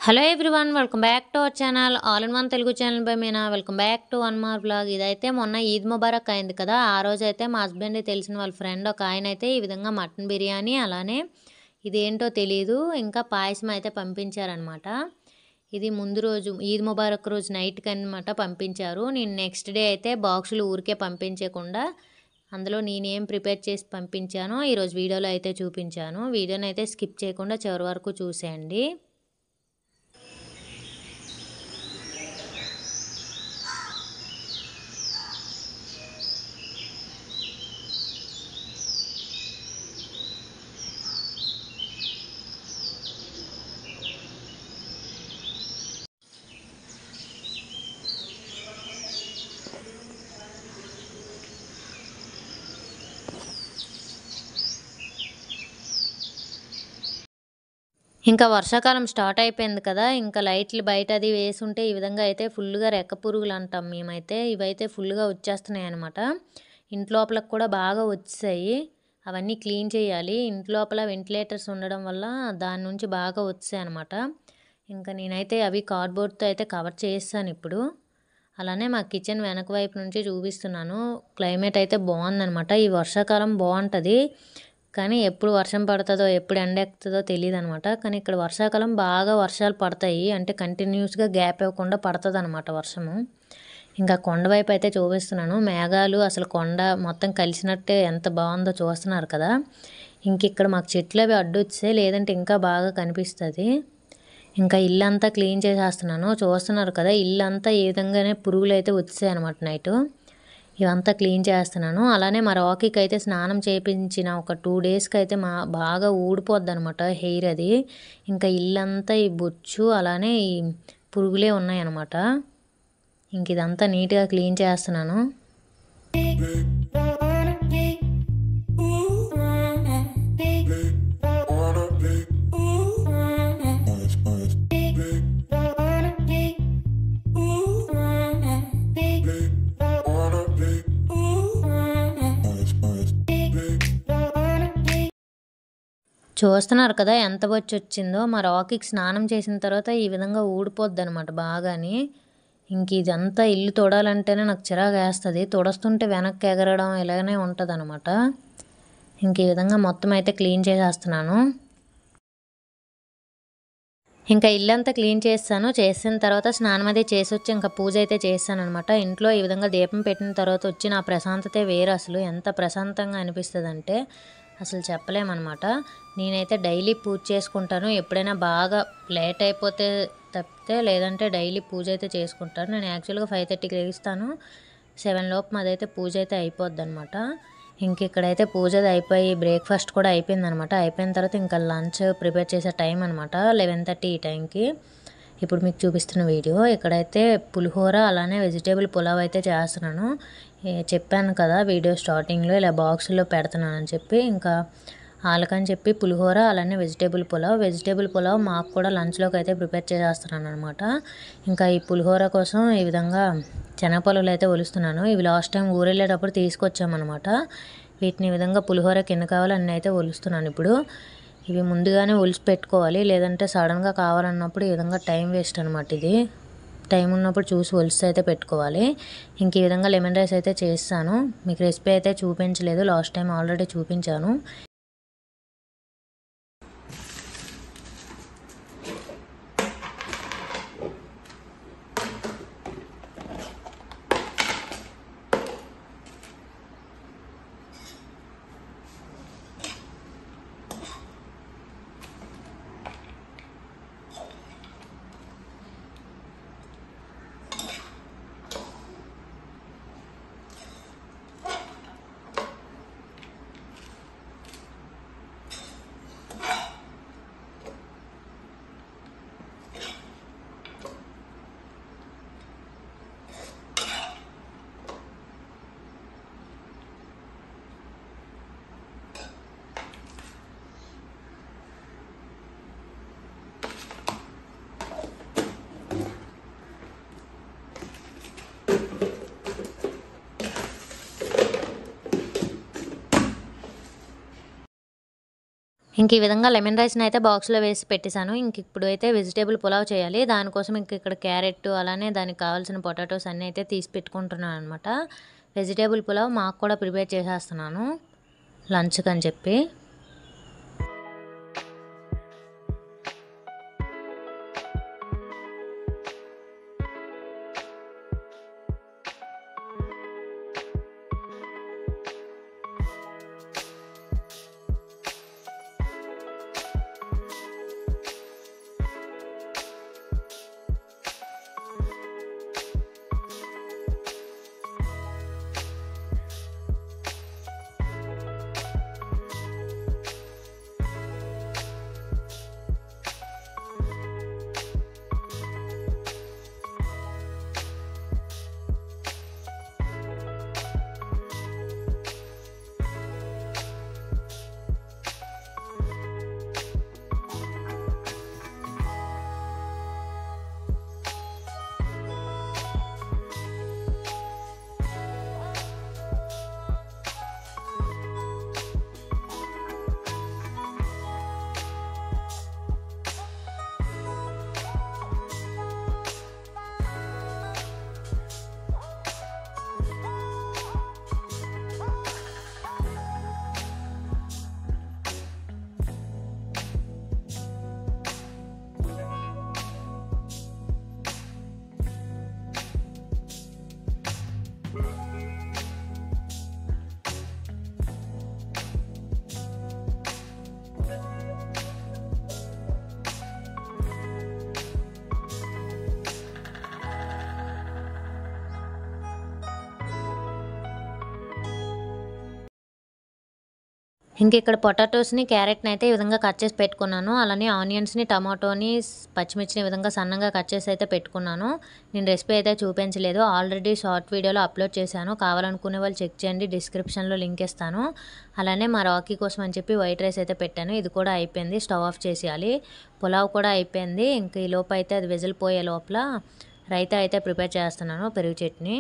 Hello everyone, welcome back to our channel all in one Telugu channel by Meena. Welcome back to one more blog. ఇదైతే మొన్న ఈద్ ముబారక్ అయింది కదా, ఆ రోజు అయితే మా హస్బెండ్ తెలిసిన వాళ్ళ ఫ్రెండ్ ఒక ఆయన అయితే ఈ విధంగా మటన్ బిర్యానీ, అలానే ఇదేంటో తెలియదు, ఇంకా పాయసం అయితే పంపించారనమాట. ఇది ముందు రోజు ఈద్ ముబారక్ రోజు నైట్కి అనమాట పంపించారు. నేను నెక్స్ట్ డే అయితే బాక్సులు ఊరికే పంపించకుండా అందులో నేనేం ప్రిపేర్ చేసి పంపించానో ఈరోజు వీడియోలో అయితే చూపించాను. వీడియోని అయితే స్కిప్ చేయకుండా చివరి వరకు చూసేయండి. ఇంకా వర్షాకాలం స్టార్ట్ అయిపోయింది కదా, ఇంకా లైట్లు బయట అది వేసుంటే ఈ విధంగా అయితే ఫుల్గా రెక్క పురుగులు అంటాం మేమైతే. ఇవైతే ఫుల్గా వచ్చేస్తున్నాయి అనమాట. ఇంట్లోపలకు కూడా బాగా వచ్చాయి, అవన్నీ క్లీన్ చేయాలి. ఇంట్లోపల వెంటిలేటర్స్ ఉండడం వల్ల దాని నుంచి బాగా వచ్చాయి అనమాట. ఇంకా నేనైతే అవి కార్డ్బోర్డ్తో అయితే కవర్ చేస్తాను ఇప్పుడు. అలానే మా కిచెన్ వెనక వైపు నుంచి చూపిస్తున్నాను. క్లైమేట్ అయితే బాగుందనమాట. ఈ వర్షాకాలం బాగుంటుంది, కానీ ఎప్పుడు వర్షం పడుతుందో ఎప్పుడు ఎండ ఎక్కుతుందో తెలియదు అనమాట. కానీ ఇక్కడ వర్షాకాలం బాగా వర్షాలు పడతాయి, అంటే కంటిన్యూస్గా గ్యాప్ ఇవ్వకుండా పడుతుంది అనమాట వర్షము. ఇంకా కొండ వైపు అయితే చూపిస్తున్నాను. మేఘాలు అసలు కొండ మొత్తం కలిసినట్టే ఎంత బాగుందో చూస్తున్నారు కదా. ఇంక ఇక్కడ మాకు చెట్లు అవి అడ్డు వచ్చాయి, లేదంటే ఇంకా బాగా కనిపిస్తుంది. ఇంకా ఇల్లంతా క్లీన్ చేసేస్తున్నాను. చూస్తున్నారు కదా, ఇల్లంతా ఏ విధంగానే పురుగులు అయితే వచ్చాయి అనమాట నైటు. ఇవంతా క్లీన్ చేస్తున్నాను. అలానే మా రాకీకి అయితే స్నానం చేయించిన ఒక 2 డేస్కి అయితే బాగా ఊడిపోద్ది అనమాట హెయిర్ అది. ఇంకా ఇల్లంతా ఈ బొచ్చు అలానే ఈ పురుగులే ఉన్నాయన్నమాట. ఇంక ఇదంతా నీట్గా క్లీన్ చేస్తున్నాను. చూస్తున్నారు కదా ఎంత బొచ్చు వచ్చిందో. మా రాకీకి స్నానం చేసిన తర్వాత ఈ విధంగా ఊడిపోద్ది అనమాట బాగాని. ఇంక ఇదంతా ఇల్లు తొడాలంటేనే నాకు చిరాకు వేస్తుంది. తొడుస్తుంటే వెనక్కి ఎగరడం ఇలాగనే ఉంటుంది అనమాట. ఇంక ఈ విధంగా మొత్తం అయితే క్లీన్ చేసేస్తున్నాను. ఇంకా ఇల్లంతా క్లీన్ చేస్తాను. చేసిన తర్వాత స్నానం అది చేసి వచ్చి ఇంకా పూజ అయితే చేస్తాను అనమాట. ఇంట్లో ఈ విధంగా దీపం పెట్టిన తర్వాత వచ్చి నా ప్రశాంతతే వేరు. అసలు ఎంత ప్రశాంతంగా అనిపిస్తుంది అంటే అసలు చెప్పలేమన్నమాట. నేనైతే డైలీ పూజ చేసుకుంటాను. ఎప్పుడైనా బాగా లేట్ అయిపోతే తప్పితే, లేదంటే డైలీ పూజ అయితే చేసుకుంటాను. నేను యాక్చువల్గా 5:30కి లేస్తాను. 7 లోపు మాదైతే పూజ అయితే అయిపోద్ది అనమాట. ఇంక ఇక్కడైతే పూజ అయిపోయి బ్రేక్ఫాస్ట్ కూడా అయిపోయిందనమాట. అయిపోయిన తర్వాత ఇంకా లంచ్ ప్రిపేర్ చేసే టైం అనమాట 11:30 ఈ టైంకి. ఇప్పుడు మీకు చూపిస్తున్న వీడియో. ఇక్కడైతే పులిహోర అలానే వెజిటేబుల్ పులావ్ అయితే చేస్తున్నాను. చెప్పాను కదా వీడియో స్టార్టింగ్లో ఇలా బాక్సుల్లో పెడుతున్నానని చెప్పి. ఇంకా వాళ్ళకని చెప్పి పులిహోర అలానే వెజిటేబుల్ పులావ్ మాకు కూడా లంచ్లోకి అయితే ప్రిపేర్ చేసేస్తున్నాను అనమాట. ఇంకా ఈ పులిహోర కోసం ఈ విధంగా శనగపలుకులు అయితే ఒలుస్తున్నాను. ఇవి లాస్ట్ టైం ఊరెళ్ళేటప్పుడు తీసుకొచ్చామన్నమాట. వీటిని ఈ విధంగా పులిహోరకి ఎన్ని కావాలో అన్నీ అయితే ఒలుస్తున్నాను ఇప్పుడు. ఇవి ముందుగానే ఒలిసి పెట్టుకోవాలి, లేదంటే సడన్గా కావాలన్నప్పుడు ఈ విధంగా టైం వేస్ట్ అనమాట. ఇది టైం ఉన్నప్పుడు చూసి ఒలిసి అయితే పెట్టుకోవాలి. ఇంక ఈ విధంగా లెమన్ రైస్ అయితే చేస్తాను. మీకు రెసిపీ అయితే చూపించలేదు, లాస్ట్ టైం ఆల్రెడీ చూపించాను. ఇంక ఈ విధంగా లెమన్ రైస్ని అయితే బాక్స్లో వేసి పెట్టేశాను. ఇంక ఇప్పుడు అయితే వెజిటేబుల్ పులావ్ చేయాలి. దానికోసం ఇంక ఇక్కడ క్యారెట్ అలానే దానికి కావాల్సిన పొటాటోస్ అన్నీ అయితే తీసి పెట్టుకుంటున్నాను అనమాట. వెజిటేబుల్ పులావ్ మాకు కూడా ప్రిపేర్ చేసేస్తున్నాను లంచ్కి అని చెప్పి. ఇంక ఇక్కడ పొటాటోస్ని క్యారెట్ని అయితే ఈ విధంగా కట్ చేసి పెట్టుకున్నాను. అలానే ఆనియన్స్ని టమాటోని పచ్చిమిర్చిని ఈ విధంగా సన్నగా కట్ చేసి అయితే పెట్టుకున్నాను. నేను రెసిపీ అయితే చూపించలేదు, ఆల్రెడీ షార్ట్ వీడియోలో అప్లోడ్ చేశాను. కావాలనుకునే వాళ్ళు చెక్ చేయండి, డిస్క్రిప్షన్లో లింక్ ఇస్తాను. అలానే మా రాకీ కోసం అని చెప్పి వైట్ రైస్ అయితే పెట్టాను. ఇది కూడా అయిపోయింది, స్టవ్ ఆఫ్ చేసేయాలి. పులావ్ కూడా అయిపోయింది. ఇంక ఈ లోపు అయితే అది విజిల్ పోయే లోపల రైతా అయితే ప్రిపేర్ చేస్తున్నాను, పెరుగు చట్నీ.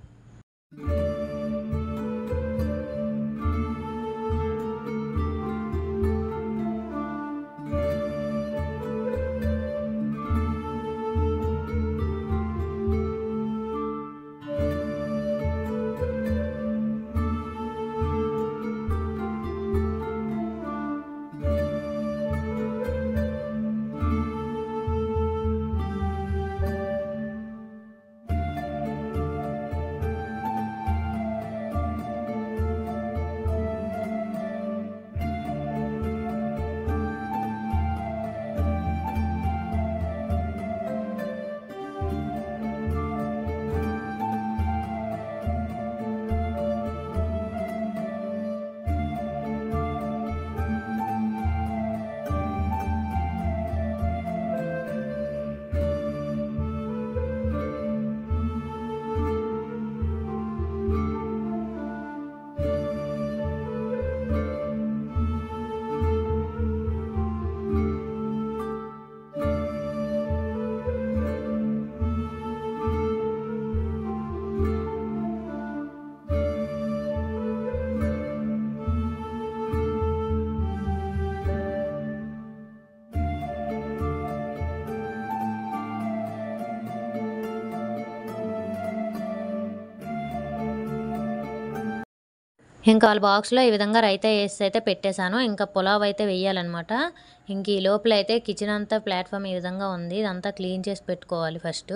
ఇంకా వాళ్ళ బాక్స్లో ఈ విధంగా రైతా వేసి అయితే పెట్టేశాను. ఇంకా పులావ్ అయితే వేయాలన్నమాట. ఇంక ఈ లోపల అయితే కిచెన్ అంతా ప్లాట్ఫామ్ ఈ విధంగా ఉంది, ఇదంతా క్లీన్ చేసి పెట్టుకోవాలి ఫస్ట్.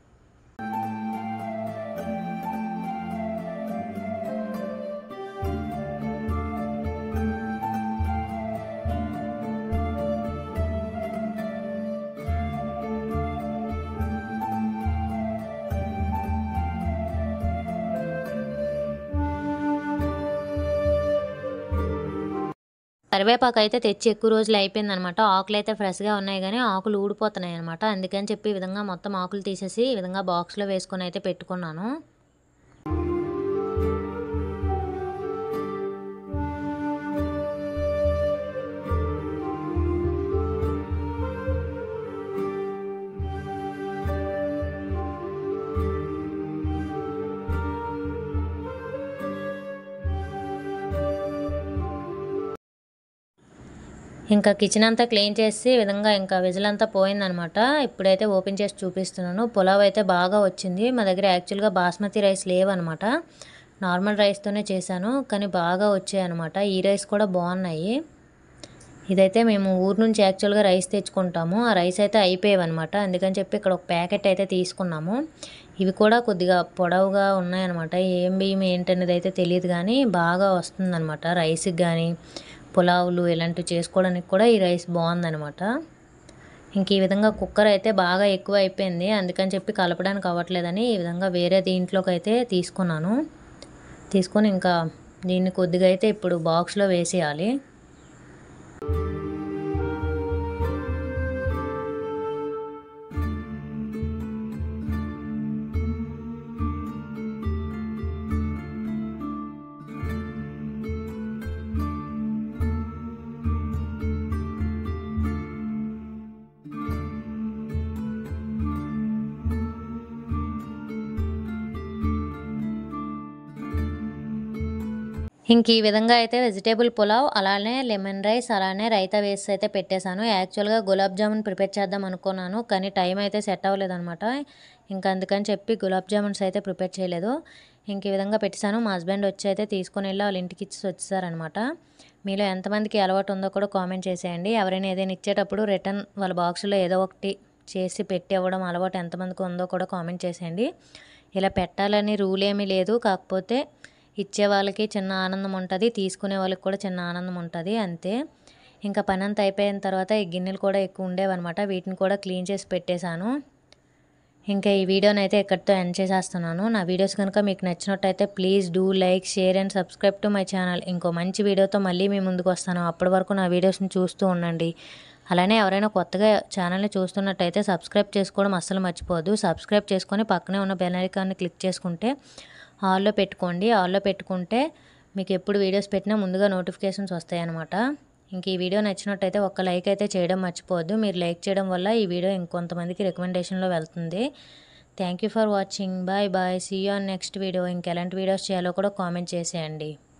కరివేపాకు అయితే తెచ్చి ఎక్కువ రోజులు అయిపోయిందనమాట. ఆకులు అయితే ఫ్రెష్గా ఉన్నాయి కానీ ఆకులు ఊడిపోతున్నాయి అనమాట. అందుకని చెప్పి ఈ విధంగా మొత్తం ఆకులు తీసేసి ఈ విధంగా బాక్స్లో వేసుకొని అయితే పెట్టుకున్నాను. ఇంకా కిచెన్ అంతా క్లీన్ చేసి ఈ విధంగా ఇంకా విజిల్ అంతా పోయిందనమాట. ఇప్పుడైతే ఓపెన్ చేసి చూపిస్తున్నాను. పులావ్ అయితే బాగా వచ్చింది. మా దగ్గర యాక్చువల్గా బాస్మతి రైస్ లేవన్నమాట. నార్మల్ రైస్తోనే చేశాను, కానీ బాగా వచ్చాయి అనమాట. ఈ రైస్ కూడా బాగున్నాయి. ఇదైతే మేము ఊరు నుంచి యాక్చువల్గా రైస్ తెచ్చుకుంటాము. ఆ రైస్ అయితే అయిపోయావన్నమాట. అందుకని చెప్పి ఇక్కడ ఒక ప్యాకెట్ అయితే తీసుకున్నాము. ఇవి కూడా కొద్దిగా పొడవుగా ఉన్నాయన్నమాట. ఏం బియ్యం ఏంటనేది అయితే తెలియదు, కానీ బాగా వస్తుందన్నమాట. రైస్కి కానీ పులావులు ఇలాంటివి చేసుకోవడానికి కూడా ఈ రైస్ బాగుందన్నమాట. ఇంక ఈ విధంగా కుక్కర్ అయితే బాగా ఎక్కువ అయిపోయింది, అందుకని చెప్పి కలపడానికి అవ్వట్లేదని ఈ విధంగా వేరే దీంట్లోకి అయితే తీసుకొని ఇంకా దీన్ని కొద్దిగా అయితే ఇప్పుడు బాక్స్లో వేసేయాలి. ఇంక ఈ విధంగా అయితే వెజిటేబుల్ పులావ్, అలానే లెమన్ రైస్, అలానే రైతా వేసి అయితే పెట్టేశాను. యాక్చువల్గా గులాబ్ జామున్ ప్రిపేర్ చేద్దాం అనుకున్నాను, కానీ టైం అయితే సెట్ అవ్వలేదన్నమాట. ఇంకా అందుకని చెప్పి గులాబ్ జామున్స్ అయితే ప్రిపేర్ చేయలేదు. ఇంక ఈ విధంగా పెట్టేశాను. మా హస్బెండ్ వచ్చి అయితే తీసుకొని వెళ్ళి వాళ్ళ ఇంటికి ఇచ్చి వచ్చేసారనమాట. మీలో ఎంతమందికి అలవాటు ఉందో కూడా కామెంట్ చేసేయండి. ఎవరైనా ఏదైనా ఇచ్చేటప్పుడు రిటర్న్ వాళ్ళ బాక్స్లో ఏదో ఒకటి చేసి పెట్టి ఇవ్వడం అలవాటు ఎంతమందికి ఉందో కూడా కామెంట్ చేసేయండి. ఇలా పెట్టాలని రూల్ ఏమీ లేదు, కాకపోతే ఇచ్చే వాళ్ళకి చిన్న ఆనందం ఉంటుంది, తీసుకునే వాళ్ళకి కూడా చిన్న ఆనందం ఉంటుంది, అంతే. ఇంకా పని అంతా అయిపోయిన తర్వాత ఈ గిన్నెలు కూడా ఎక్కువ ఉండేవన్నమాట. వీటిని కూడా క్లీన్ చేసి పెట్టేశాను. ఇంకా ఈ వీడియోని అయితే ఎక్కడితో ఎండ్ చేసేస్తున్నాను. నా వీడియోస్ కనుక మీకు నచ్చినట్టయితే please do like, share and subscribe to my channel. ఇంకో మంచి వీడియోతో మళ్ళీ మీ ముందుకు వస్తాను. అప్పటి వరకు నా వీడియోస్ని చూస్తూ ఉండండి. అలానే ఎవరైనా కొత్తగా ఛానల్ని చూస్తున్నట్టయితే సబ్స్క్రైబ్ చేసుకోవడం అస్సలు మర్చిపోవద్దు. సబ్స్క్రైబ్ చేసుకొని పక్కనే ఉన్న బెల్ ఐకాన్ని క్లిక్ చేసుకుంటే ఆల్లో పెట్టుకోండి. ఆల్లో పెట్టుకుంటే మీకు ఎప్పుడు వీడియోస్ పెట్టినా ముందుగా నోటిఫికేషన్స్ వస్తాయి అన్నమాట. ఇంక ఈ వీడియో నచ్చినట్టయితే ఒక్క లైక్ అయితే చేయడం మర్చిపోవద్దు. మీరు లైక్ చేయడం వల్ల ఈ వీడియో ఇంకొంతమందికి రికమెండేషన్లో వెళ్తుంది. Thank you for watching. Bye bye. See you on next video. ఇంకెలాంటి వీడియోస్ చేయాలో కూడా కామెంట్ చేసేయండి.